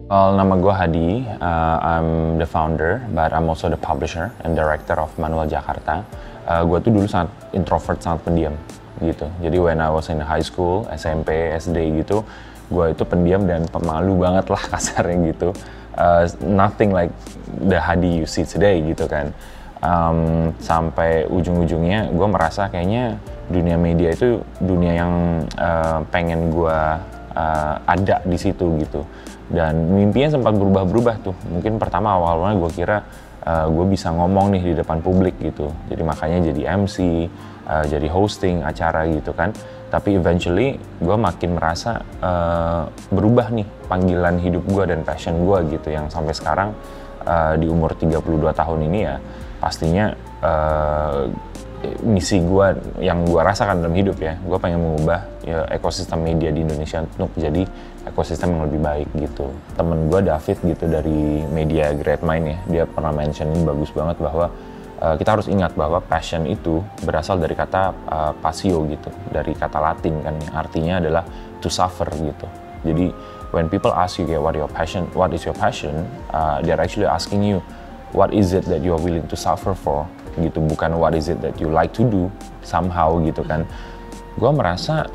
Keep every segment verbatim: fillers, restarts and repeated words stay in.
Well, nama gue Hadi, uh, I'm the founder, but I'm also the publisher and director of Manual Jakarta. Uh, gue tuh dulu sangat introvert, sangat pendiam gitu. Jadi when I was in high school, S M P, S D gitu, gue itu pendiam dan pemalu banget lah kasarnya gitu. Uh, nothing like the Hadi you see today gitu kan. Um, sampai ujung-ujungnya gue merasa kayaknya dunia media itu dunia yang uh, pengen gue uh, ada di situ gitu. Dan mimpinya sempat berubah-berubah tuh. Mungkin pertama awal-awalnya gue kira uh, gue bisa ngomong nih di depan publik gitu. Jadi makanya jadi M C, uh, jadi hosting acara gitu kan. Tapi eventually gue makin merasa uh, berubah nih panggilan hidup gue dan passion gue gitu. Yang sampai sekarang uh, di umur tiga puluh dua tahun ini ya pastinya uh, misi gue yang gue rasakan dalam hidup ya, gue pengen mengubah ya, ekosistem media di Indonesia untuk jadi ekosistem yang lebih baik gitu. Temen gue David gitu dari media Great Mind ya, dia pernah mentionin bagus banget bahwa uh, kita harus ingat bahwa passion itu berasal dari kata uh, passio gitu, dari kata Latin kan, yang artinya adalah to suffer gitu. Jadi when people ask you, what your passion, what is your passion, uh, they're actually asking you, what is it that you are willing to suffer for? Gitu, bukan what is it that you like to do somehow gitu kan. Gue merasa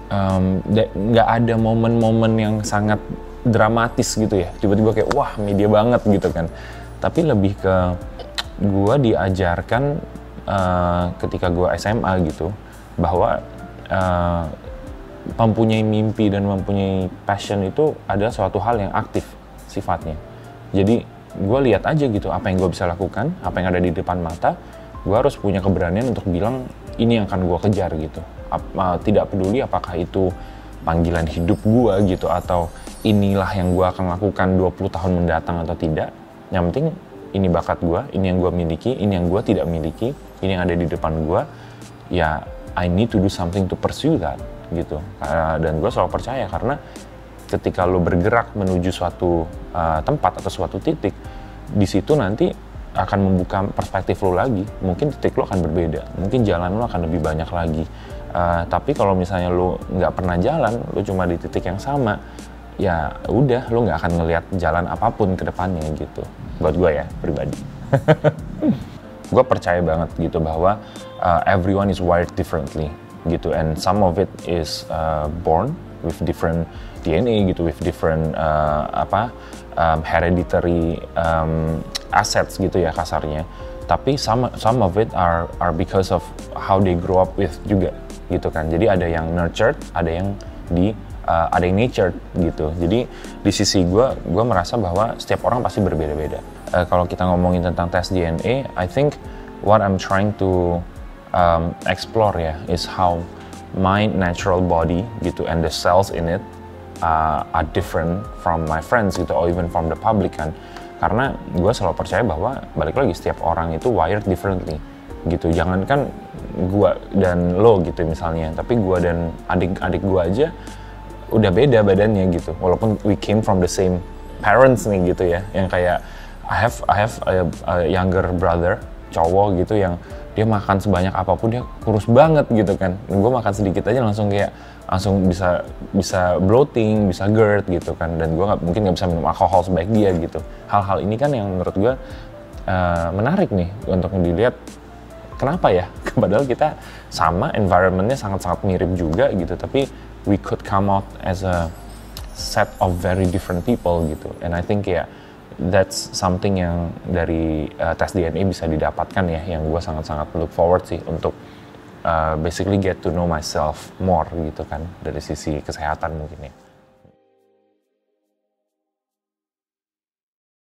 nggak um, ada momen-momen yang sangat dramatis gitu ya, tiba-tiba kayak wah media banget gitu kan. Tapi lebih ke gue diajarkan uh, ketika gue S M A gitu bahwa uh, mempunyai mimpi dan mempunyai passion itu adalah suatu hal yang aktif sifatnya. Jadi gue lihat aja gitu apa yang gue bisa lakukan, apa yang ada di depan mata, gue harus punya keberanian untuk bilang ini yang akan gue kejar gitu. Ap- tidak peduli apakah itu panggilan hidup gue gitu atau inilah yang gue akan lakukan dua puluh tahun mendatang atau tidak. Yang penting ini bakat gue, ini yang gue miliki, ini yang gue tidak miliki, ini yang ada di depan gue. Ya I need to do something to pursue that gitu. Uh, dan gue selalu percaya karena ketika lo bergerak menuju suatu uh, tempat atau suatu titik, di situ nanti akan membuka perspektif lo lagi. Mungkin titik lo akan berbeda, mungkin jalan lo akan lebih banyak lagi. Uh, tapi kalau misalnya lo nggak pernah jalan, lo cuma di titik yang sama, ya udah lo nggak akan ngelihat jalan apapun ke depannya gitu. Buat gue ya pribadi. Gue percaya banget gitu bahwa uh, everyone is wired differently gitu, and some of it is uh, born with different D N A gitu, with different uh, apa um, hereditary um, assets gitu ya kasarnya. Tapi some some of it are are because of how they grow up with juga gitu kan. Jadi ada yang nurtured, ada yang di uh, ada yang nurtured gitu. Jadi di sisi gue, gue merasa bahwa setiap orang pasti berbeda-beda. Uh, kalau kita ngomongin tentang tes D N A, I think what I'm trying to um, explore ya is how my natural body gitu and the cells in it uh, are different from my friends gitu, or even from the public kan. Karena gue selalu percaya bahwa balik lagi setiap orang itu wired differently gitu. Jangankan gue dan lo gitu misalnya, tapi gue dan adik-adik gue aja udah beda badannya gitu. Walaupun we came from the same parents nih gitu ya, yang kayak I have I have a, a younger brother cowok gitu yang dia makan sebanyak apapun dia kurus banget gitu kan. Gue makan sedikit aja langsung kayak langsung bisa bisa bloating, bisa GERD gitu kan. Dan gue nggak mungkin nggak bisa minum alkohol sebaik dia gitu. Hal-hal ini kan yang menurut gue uh, menarik nih untuk dilihat. Kenapa ya? Padahal kita sama, environmentnya sangat-sangat mirip juga gitu. Tapi we could come out as a set of very different people gitu. And I think ya that's something yang dari uh, tes D N A bisa didapatkan ya, yang gue sangat-sangat look forward sih untuk uh, basically get to know myself more gitu kan, dari sisi kesehatan mungkin ya.